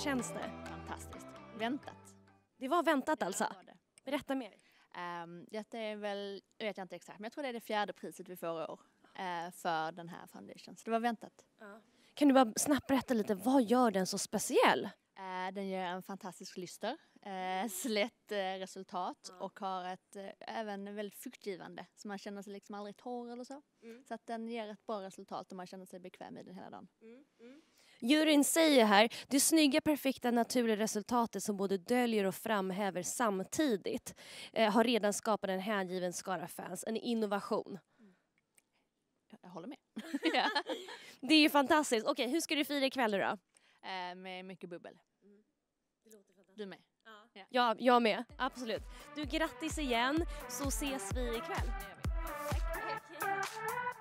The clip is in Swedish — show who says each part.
Speaker 1: känns det?
Speaker 2: Fantastiskt. Väntat.
Speaker 1: Det var väntat alltså?
Speaker 2: Ja, det.
Speaker 1: Berätta mer.
Speaker 2: Det är väl, jag vet inte exakt, men jag tror det är det 4:e priset vi får i år för den här foundation. Så det var väntat.
Speaker 1: Kan du bara snabbt berätta lite, vad gör den så speciell?
Speaker 2: Den ger en fantastisk lyster, slätt resultat och har ett även väldigt fuktgivande. Så man känner sig liksom aldrig torr eller så. Så att den ger ett bra resultat och man känner sig bekväm i den hela dagen.
Speaker 1: Juryn säger här, det snygga, perfekta, naturliga resultatet som både döljer och framhäver samtidigt har redan skapat en hängiven skara fans, en innovation.
Speaker 2: Jag håller med.
Speaker 1: Det är ju fantastiskt. Okej, hur ska du fira ikväll då?
Speaker 2: Med mycket bubbel. Du med?
Speaker 1: Ja, jag med. Absolut. Du, grattis igen, så ses vi ikväll.
Speaker 2: Det gör vi.